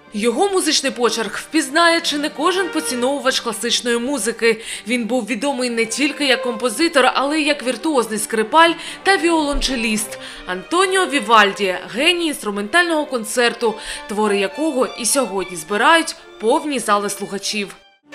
Його музичний почерк впізнає чи не кожен поціновувач класичної музики. Він був відомий не тільки як композитор, але й як віртуозний скрипаль та віолончеліст. Антоніо Вівальді – геній інструментального концерту, твори якого і сьогодні збирають повні зали слухачів.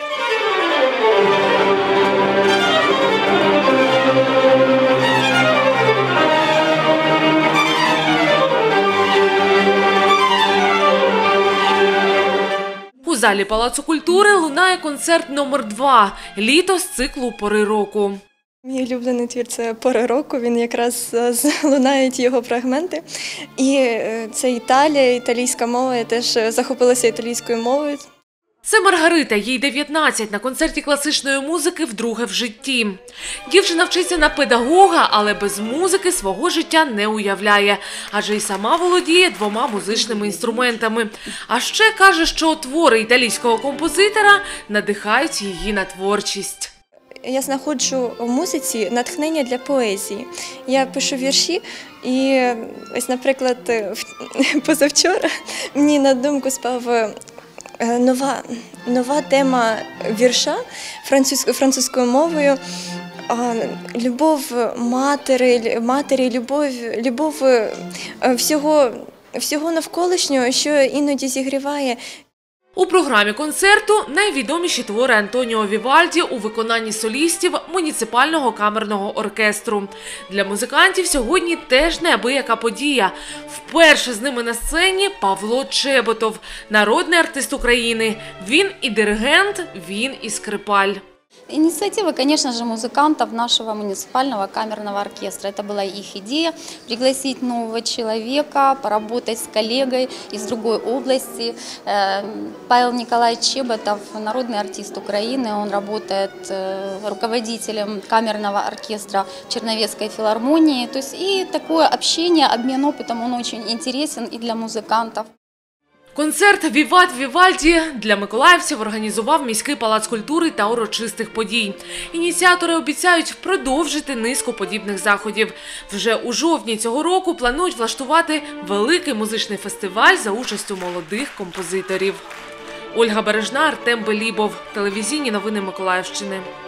У залі Палацу культури лунає концерт номер 2 «Літо» з циклу «Пори року». Мій улюблений твір – це «Пори року», він якраз лунають його фрагменти. І це Італія, італійська мова, я теж захопилася італійською мовою. Це Маргарита, їй 19, на концерті класичної музики вдруге в житті. Дівчина вчиться на педагога, але без музики свого життя не уявляє, адже й сама володіє 2 музичними інструментами. А ще каже, що твори італійського композитора надихають її на творчість. Я знаходжу в музиці натхнення для поезії. Я пишу вірші і ось, наприклад, позавчора мені на думку спав нова тема вірша французькою мовою. Любов матері, любов всього навколишнього, що іноді зігріває. У програмі концерту найвідоміші твори Антоніо Вівальді у виконанні солістів муніципального камерного оркестру. Для музикантів сьогодні теж неабияка подія. Вперше з ними на сцені Павло Чеботов, народний артист України. Він і диригент, він і скрипаль. Инициатива, конечно же, музыкантов нашего муниципального камерного оркестра. Это была их идея – пригласить нового человека, поработать с коллегой из другой области. Павел Николаевич Чеботов – народный артист Украины, он работает руководителем камерного оркестра Черновецкой филармонии. То есть и такое общение, обмен опытом, он очень интересен и для музыкантов. Концерт «Віват Вівальді» для миколаївців організував міський палац культури та урочистих подій. Ініціатори обіцяють продовжити низку подібних заходів. Вже у жовтні цього року планують влаштувати великий музичний фестиваль за участю молодих композиторів. Ольга Бережна, Артем Белібов. Телевізійні новини Миколаївщини.